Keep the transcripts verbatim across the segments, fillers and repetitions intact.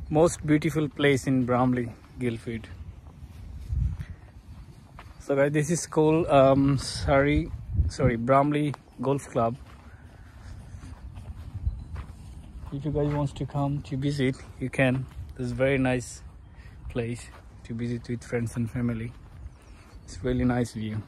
Most beautiful place in Bramley, Guildford. So guys, this is called um, Surrey, sorry, Bramley Golf Club. If you guys want to come to visit, you can. It's a very nice place to visit with friends and family. It's really nice view.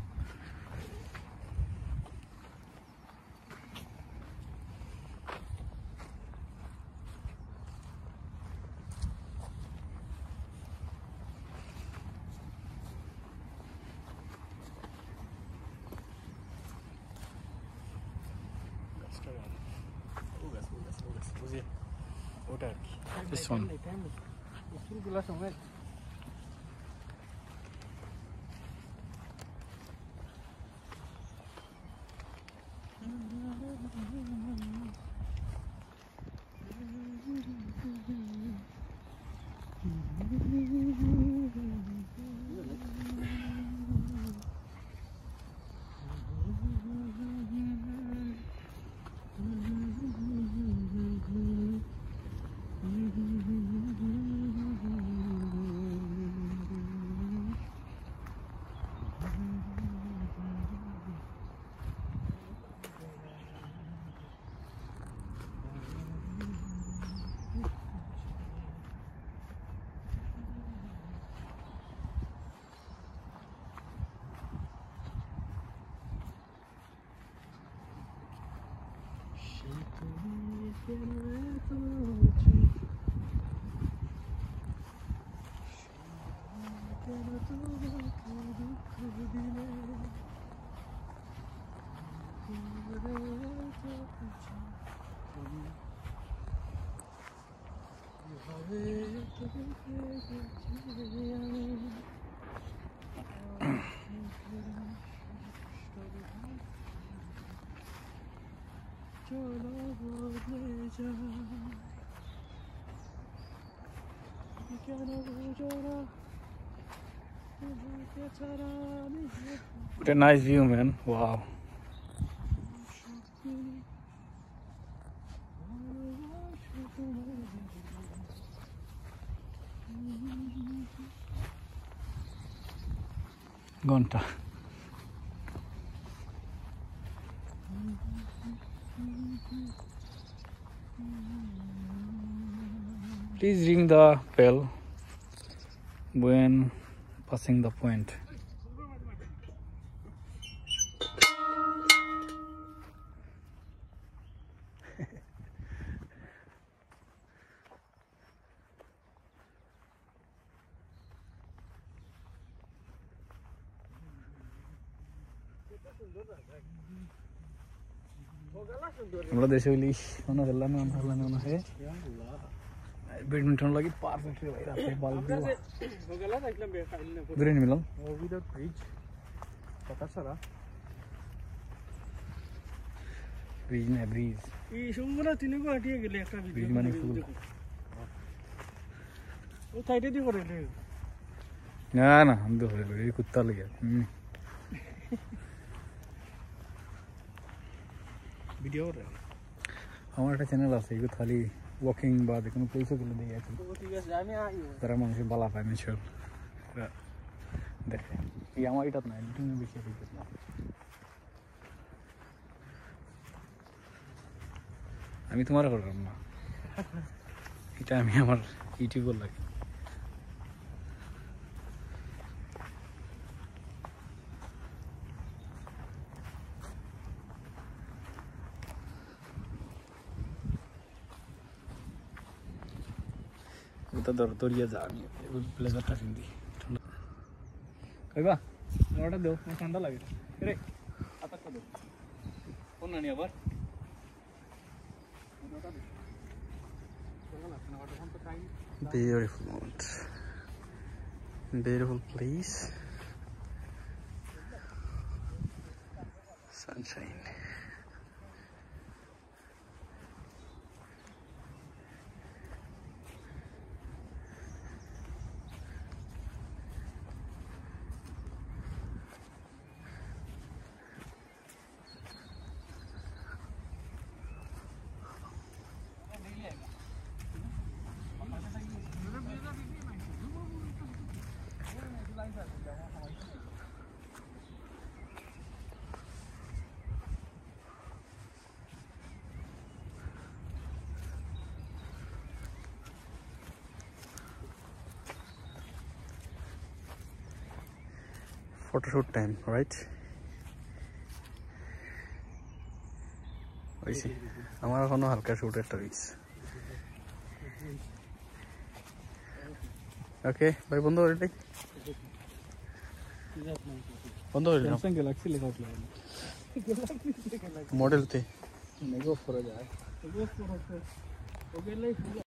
This one. What a nice view, man. Wow. Gonta. Please ring the bell when passing the point. हमरा देशैले खाना खेल्ला न खेल्ला न है badminton लागि perfect भइराछ बल दुरै नि मिलन without bridge पता छ र ब्रिज न ब्रिज ई सुंगरा तिनीको हटिए गेले एकटा ब्रिज माने फुल ओ साइडे दि गरेले ना ना हम दो रे कुत्ता लगे वीडियो रे हमारा चैनल আছে यो खाली वॉकिंग बाद কোনো পয়সা দিলে দেই আছে ও ঠিক আছে আমি আইও তারা মানুষ বালা পায় না ছিল দেখে এই আমার এটা না তুমি বেশি দিতে না আমি তোমার করলাম না এটা আমি আমার ইউটিউবার লাগি এটা দর দরিয়া যাবি ব্লেজারটা কিনবি ঠান্ডা কইবা ওটা দাও ঠান্ডা লাগে রে আটাটা দাও কোন নানি আবার ওটা দাও কোন লাগছে না ওটা ফোন তো চাই beautiful moment beautiful place sunshine photoshoot time, right? ওইসি আমার এখনো হালকা শুটের টাইস ওকে ভাই বন্ধ করে দিই বন্ধ করে দিলাম স্যামসাং গ্যালাক্সি লেখা আছে মডেল তে নেগো করে যায় নেগো করে ওকে লাই